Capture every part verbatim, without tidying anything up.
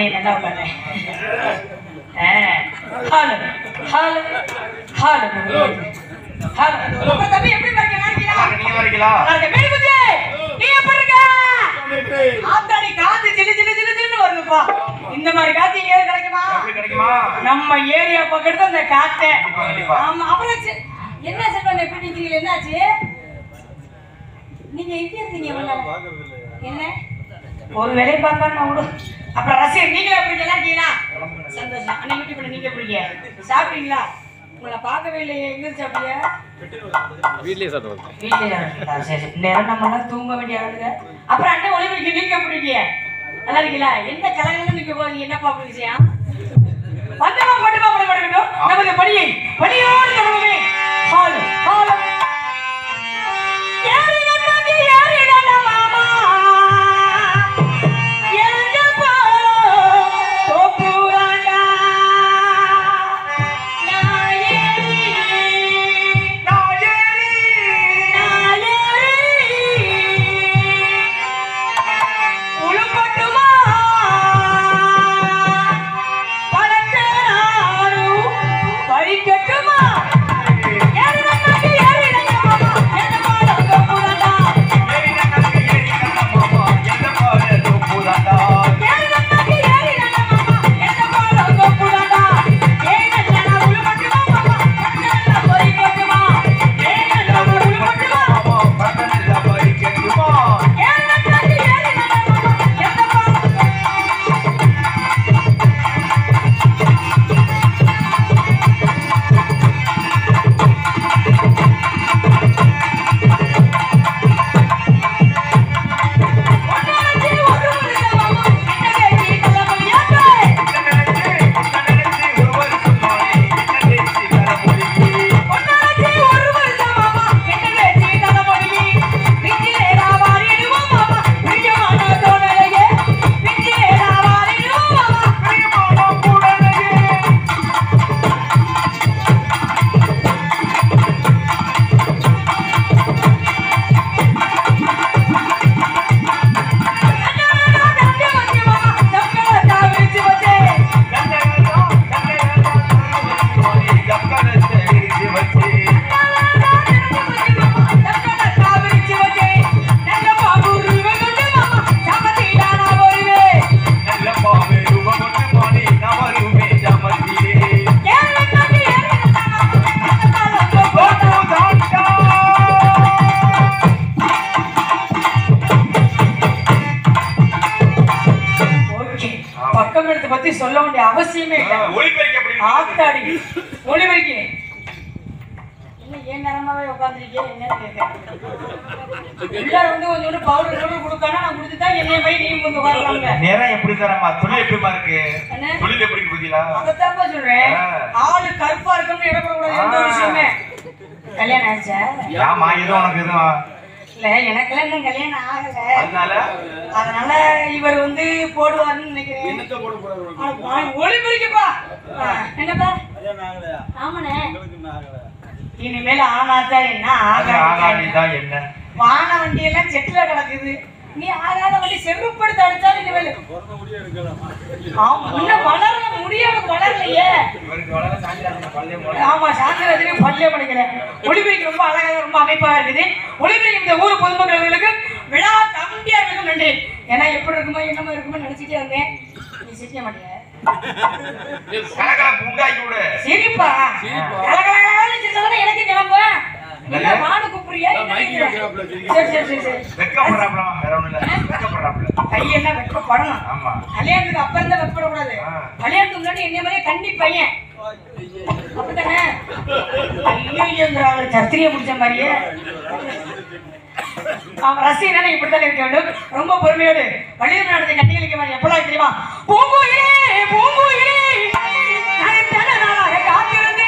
நல்லா உட்காரு. Hello hello hello hello. அப்புறம் தம்பி எப்படி இருக்கீங்க? நீங்க வரீங்களா? நீ எப்படி இருக்க? ஆத்தாடி காத்து ஜிலு ஜிலு ஜிலு ஜிலுன்னு வருதுப்பா. இந்த மாதிரி காத்து இங்க கிடைக்குமா? கிடைக்குமா? நம்ம ஏரியா பக்கத்துல அந்த காத்து. ஆமா. அப்புறம் என்ன செல்வம் எப்படி நிக்கிறீங்க? என்னாச்சு? நீங்க எங்க இருக்கீங்க? என்ன ஒரு வேலையை பார்க்கணும் விடு. அப்புறம் ரசிகர் நீங்களே எப்படி இருக்கீங்களா? சந்தோஷம். அண்ணா யூடியூப்ல நீங்க எப்படி சாப்பிட்டீங்களா? உங்களை பார்க்கவே இல்லையே. எங்க சாப்பிட்டீங்க? வீட்லயே சாப்பிடுவோம். வீட்லயே சாப்பிட்டா சரி. நேரம் நம்ம தூங்க வேண்டிய ஆளுங்க. அப்புறம் அண்ணன் ஒளிபரப்பு நீங்க எப்படி இருக்கீங்க? நல்லா இருக்கீங்களா? எந்த கலகலன்னு நீங்க போறீங்க? என்ன பாப்பு விஷயம்? வந்தமா மட்டுமா படம் எடுக்கணும். நமது பணியை பணியோடு தொடங்குமே. ஹால் ஹால் யாரு நன்னாடி யாரு நன்னா மாமா எங்க போறோ தோப்புராண்டா நாயேரி நாயேரி நாயேரி உளுப்பட்டுமா பலத்தேனாரு பறிக்கட்டுமா யாரு நன்னாடி யாரு நன்னா மாமா எங்க போறோ தோப்புராண்டா யாரு நன்னாடி யாரு நன்னா மாமா எங்க போறோ தோப்புராண்டா யாரு நன்னாடி யாரு நன்னா மாமா எங்க போறோ தோப்புராண்டா ஏனல்ல உளுப்பட்டுமா மாமா பலத்தேனாரு பறிக்கட்டுமா ஏனல்ல உளுப்பட்டுமா மாமா பலத்தேனாரு பறிக்கட்டுமா யாரு நன்னாடி யாரு நன்னா மாமா எங்க போறோ பக்கமெடுத்து பத்தி சொல்ல வேண்டிய அவசியமே இல்லை. ஆத்தாடி ஒளிபெருக்கி என்ன ஏன் நேரமாவே உட்காந்துருக்கேன் என்னன்னு கேட்க எல்லாரும் வந்து கொஞ்சோண்டு பவுடர் பவுடர் கொடுக்கானா நான் கொடுத்துட்டா என்னைய போய் நீ வந்து உட்காரலாங்க. நேரம் எப்படி தரமா துணி எப்படிமா இருக்கு? துணி எப்படி புரியல? அதான் சொல்றேன். ஆளு கருப்பா இருக்கும்னு இடப்படக்கூடாது எந்த விஷயமே. கல்யாணம் ஆச்சா? ஆமா ஏதோ உனக்கு எதுவும் இல்ல எனக்கெல்லாம் இன்னும் கல்யாணம் ஆகல. அதனால அதனால இவர் வந்து போடுவாருன்னு நினைக்கிறேன். என்னத்த போட போறாரு? ஒளிபெருக்கிப்பா. என்னப்பா? ஆமாண்ணே. இனிமேல் ஆனாதா என்ன ஆகாதா என்ன? வான வண்டி எல்லாம் செட்ல கிடக்குது. நீ ஆகாத வண்டி செருப்படுத்த அடிச்சாலும் இனிமேல் ஆமா இன்னும் வளர முடியாது. வளரலையே. ஆமா சாந்திராஜனுக்கு பல்லே படிக்கல. ஒளிபெருக்கி ரொம்ப அழகாக ரொம்ப அமைப்பாக இருக்குது. ஒளிபெருக்கி இந்த ஊர் பொதுமக்களுக்கு விழா கம்பியார்களுக்கும் நன்றி. ஏன்னா எப்படி இருக்குமோ என்னமோ இருக்குமோ நினைச்சிட்டே இருந்தேன். நீ சிரிக்க மாட்டிய சிரிப்பா எனக்கு கிளம்ப வாடு கூப்பிடுறியா? கையெல்லாம் வெட்கப்படணும். கல்யாணத்துக்கு அப்ப இருந்தா வெட்கப்படக்கூடாது. கல்யாணத்துக்கு முன்னாடி என்ன மாதிரியே கண்டி பையன் அப்படித்தானே? ஐயோங்கிறாங்க சத்திரியை பிடிச்ச மாதிரியே. ரசிகனால இப்படித்தான் இருக்க வேண்டும். ரொம்ப பொறுமையோடு வள்ளியூர் நடந்த கண்டிகளுக்கு மாதிரி எப்படா தெரியுமா? பூங்குயிலே பூங்குயிலே நான் எத்தனை நாளாக காத்திருந்தேன்.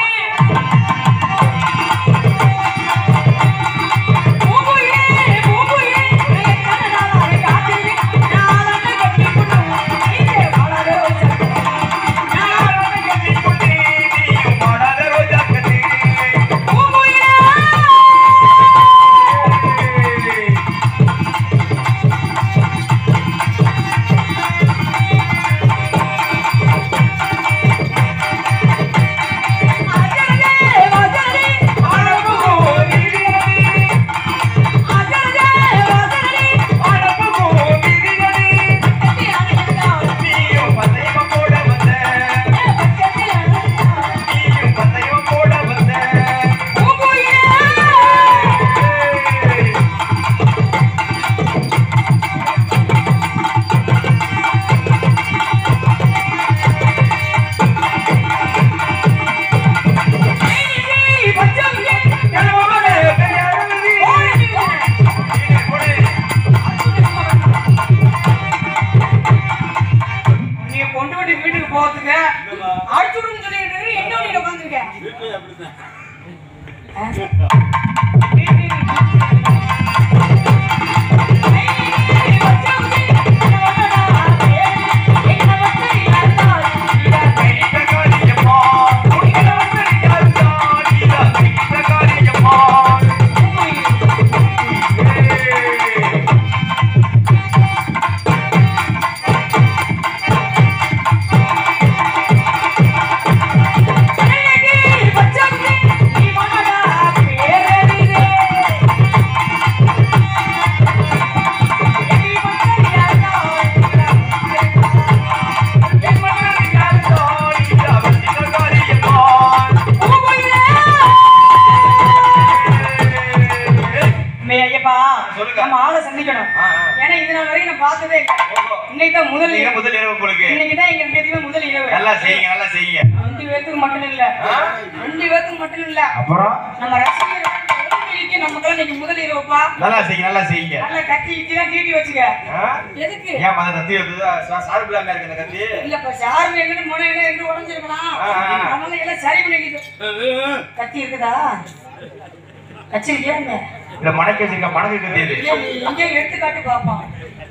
கத்தி இருக்குதா கச்சிருக்கியா இல்ல மடக்கி வச்சிருக்க மடக்கு கத்தி இங்க எடுத்து காட்டு பாப்போம்.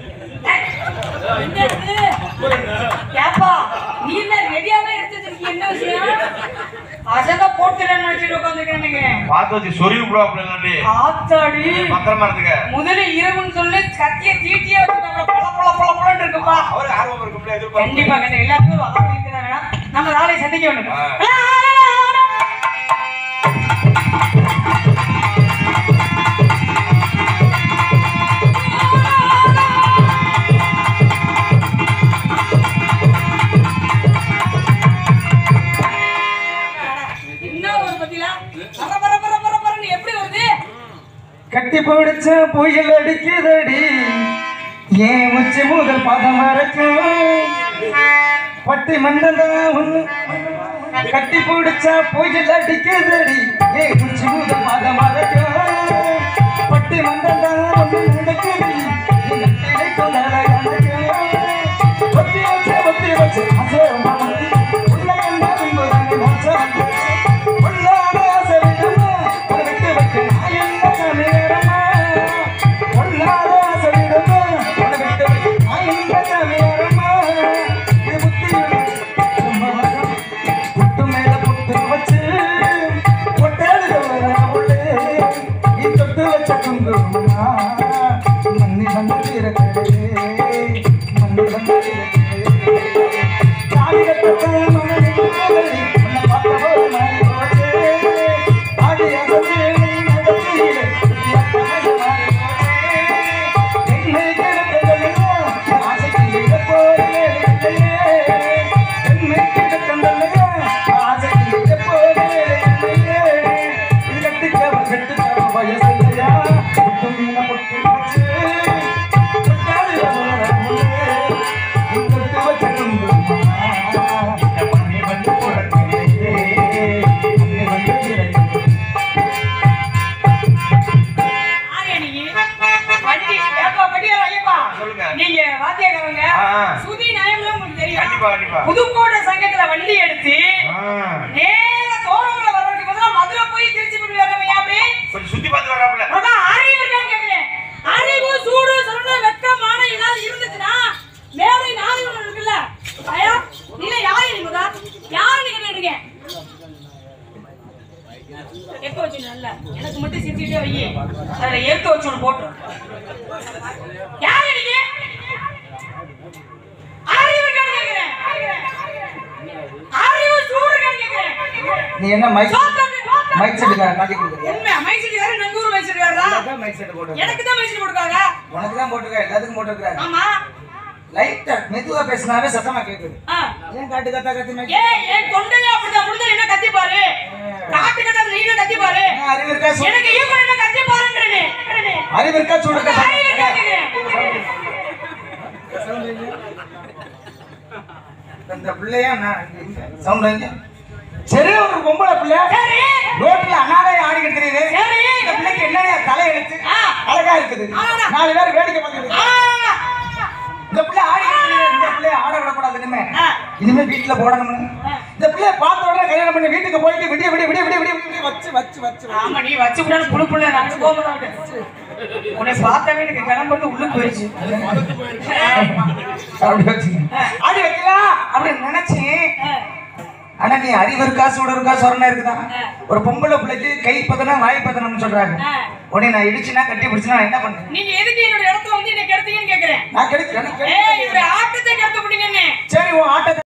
நீ என்ன ரெடியாவே எடுத்து வச்சிருக்கீங்க? என்ன விஷயம்? அசத போட்டுறேன்னு நினைச்சிட்டு உட்காந்துருக்கேன். பார்த்து வச்சு சொருவி விடுவாப்ல. ஆத்தாடி பத்திரமா இருந்துக்க. முதல்ல இரவுன்னு சொல்லி கத்திய தீட்டியே வச்சுட்டாங்க. பல பல பல பலன்னு இருக்குப்பா. அவரு ஆர்வம் இருக்கும்ல எதிர்பார்ப்பு. கண்டிப்பா கண்டிப்பா எல்லாத்துக்கும் ஆர்வம் இருக்குதாங்க. நம்ம நாளை சந்திக்க வேண்டும். கட்டி பிடிச்ச புயல் அடிக்குதடி ஏன் உச்சி முதல் பதம் வரைக்கும் பட்டி மண்டல ஒண்ணு கட்டி பிடிச்ச புயல் அடிக்குதடி ஏன் உச்சி முதல் பதம் வரைக்கும் பட்டி மண்டல ஒண்ணு நடக்குது கொண்டாட எனக்கு ஒத்தி வச்சு ஒத்தி வச்சு உள்ள கண்டா பின்புறாங்க உள்ளாட சவிடமா விட்டு வைக்க புதுக்கோட்டை சங்கத்துல வண்டி எடுத்து நேரா தோரங்கல வர்றதுக்கு பதிலா மதுரை போய் திருச்சி போய் வரவே அப்படி கொஞ்சம் சுத்தி பார்த்து வராப்ல. அட அறிவு இருக்கான்னு கேக்குறேன். அறிவு சூடு சொன்ன வெட்கமான ஏதாவது இருந்துச்சுனா மேலே நாலு ஒண்ணு இருக்குல்ல. ஐயா நீல யாரு நீ முத யாரு நீ கேக்குறீங்க? எக்க வச்சு நல்ல எனக்கு மட்டும் சிரிச்சிட்டே வை. அதுல ஏத்த வச்சு ஒன்னு போட்டு. யாரு நீங்க? நீ என்ன மைக் மைக் செட் காட்டி கொடுக்குறியா? என்ன மைக் செட் யாரு? நங்கூர் மைக் செட் யாரா? எனக்கு மைக் செட் போடு. எனக்கு தான் மைக் செட் போடுறாங்க. உனக்கு தான் போட்டுருக்க, எல்லாத்துக்கும் போட்டுருக்காங்க. ஆமா. லைட்டா மெதுவா பேசினாவே சத்தமா கேக்குது. ஆ ஏன் காட்டு கத்த கத்தி மைக்? ஏய் ஏன் தொண்டையா அப்படிதான் முடிஞ்ச என்ன கத்தி பாரு. காட்டு கத்த நீங்க கத்தி பாரு. அறிவு இருக்கா? எனக்கு ஈக்குவல் என்ன கத்தி பாருன்றனே. அறிவு இருக்கா சொல்லுங்க. அறிவு இருக்கா? அந்த பிள்ளையா நான் சவுண்ட் வைங்க. சரி ஒரு பொம்பளை பிள்ளை சரி ரோட்ல அனாதையா ஆடிக்கிட்டு தெரியுது. சரி இந்த பிள்ளைக்கு என்னையா தலை எடுத்து அழகா இருக்குது. நாலு பேர் வேடிக்கை பார்க்குது. இந்த பிள்ளை ஆடிக்கிட்டு தெரியுது. இந்த பிள்ளைய ஆட விடக்கூடாது. இனிமே இனிமே வீட்டுல போடணும்னு இந்த பிள்ளைய பார்த்த உடனே கல்யாணம் பண்ணி வீட்டுக்கு போயிட்டு விடிய விடிய விடிய விடிய விடிய விடிய வச்சு வச்சு வச்சு ஆமா நீ வச்சு விட புழு புள்ள நான் போக மாட்டேன். உன்னை பார்த்தாவே எனக்கு கிளம்புறது உள்ளுக்கு போயிடுச்சு. அப்படி வச்சு ஆடி வைக்கலாம் அப்படின்னு நினைச்சேன். ஆனா நீ அறிவு இருக்கா சூடு இருக்கா சொரணா இருக்குதான். ஒரு பொம்பளை பிள்ளைக்கு கை பதனம் வாய் பதனம்னு சொல்றாங்க. உடனே நான் இடிச்சுனா கட்டி பிடிச்சுனா என்ன பண்றேன்? நீங்க எதுக்கு என்னோட இடத்துல வந்து என்ன கெடுத்தீங்கன்னு கேக்குறேன். நான் கெடுக்கிறேன். ஏய் இவர ஆட்டத்தை கெடுத்து விட்டீங்கன்னு. சரி உன் ஆட்டத்தை